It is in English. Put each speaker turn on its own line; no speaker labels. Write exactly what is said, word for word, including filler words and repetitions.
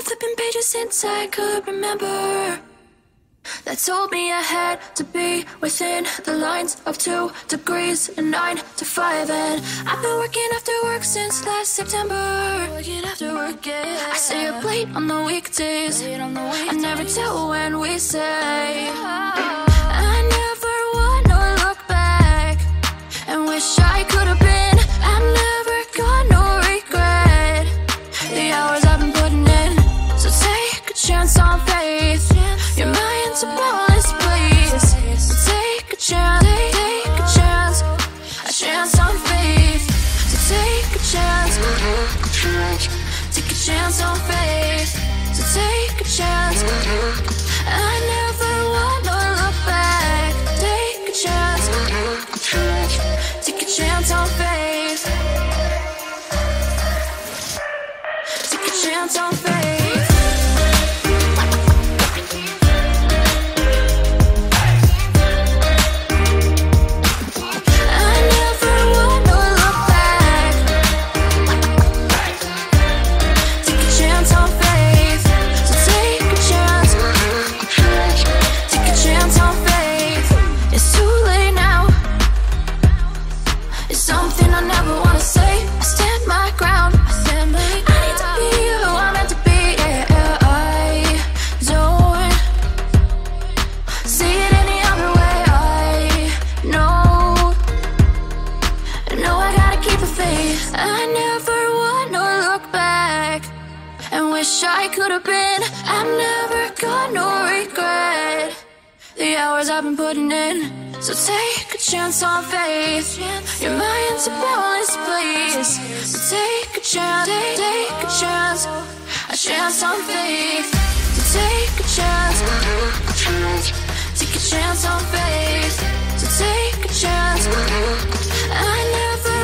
flipping pages since I could remember, that told me I had to be within the lines of two degrees and nine to five. And I've been working after work since last September. Working after work, yeah. I stay up late on the weekdays. I never tell when we say. I never wanna look back and wish I could have been. I'm never gonna regret the hours I've been putting in. So take a chance on faith. Your mind's a bonus, please. So take a chance, take a chance, a chance on faith. So take a chance, take a chance on faith. So take a chance. I never wanna look back. Take a chance, take a chance on faith. Take a chance on faith. I never wanna look back and wish I could have been. I'm never gonna regret the hours I've been putting in. So take a chance on faith. Your mind's a bonus, please. So take a chance, take a chance, a chance on faith. So take a chance, take a chance on faith. So take a chance. I never